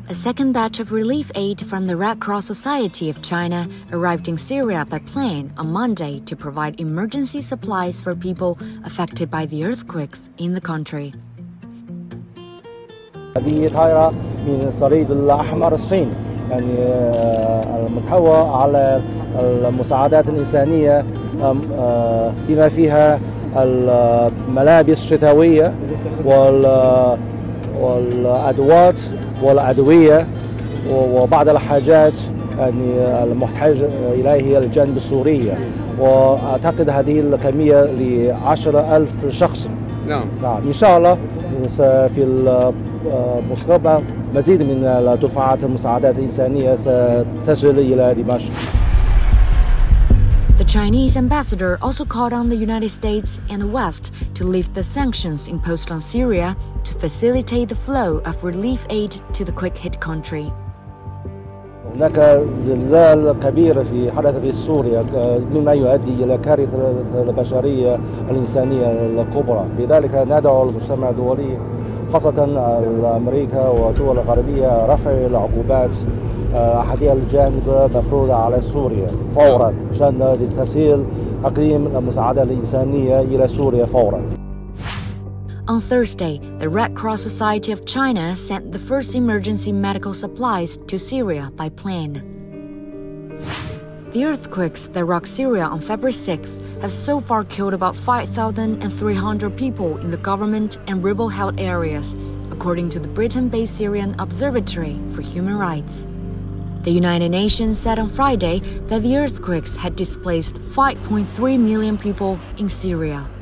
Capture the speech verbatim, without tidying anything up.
A second batch of relief aid from the Red Cross Society of China arrived in Syria by plane on Monday to provide emergency supplies for people affected by the earthquakes in the country. هذه طائرة من الصليب الأحمر الصيني، يعني المتحوى على المساعدات الإنسانية بما فيها الملابس الشتوية والأدوات والأدوية وبعض الحاجات يعني المحتاج إليه الجانب السوري، وأعتقد هذه الكمية لعشرة ألف شخص. نعم. نعم إن شاء الله في المستقبل مزيد من دفعات المساعدات الإنسانية ستصل إلى دمشق. The Chinese ambassador also called on the United States and the West to lift the sanctions imposed on Syria to facilitate the flow of relief aid to the quake-hit country. هناك زلزال كبير في حدث في سوريا مما يؤدي إلى كارثة البشرية الإنسانية الكبرى، لذلك ندعو المجتمع الدولي خاصة أمريكا والدول الغربية رفع العقوبات أحدها الجانب مفروضة على سوريا فورا عشان تسهيل تقديم المساعدة الإنسانية إلى سوريا فورا. On Thursday, the Red Cross Society of China sent the first emergency medical supplies to Syria by plane. The earthquakes that rocked Syria on February sixth have so far killed about five thousand three hundred people in the government and rebel-held areas, according to the Britain-based Syrian Observatory for Human Rights. The United Nations said on Friday that the earthquakes had displaced five point three million people in Syria.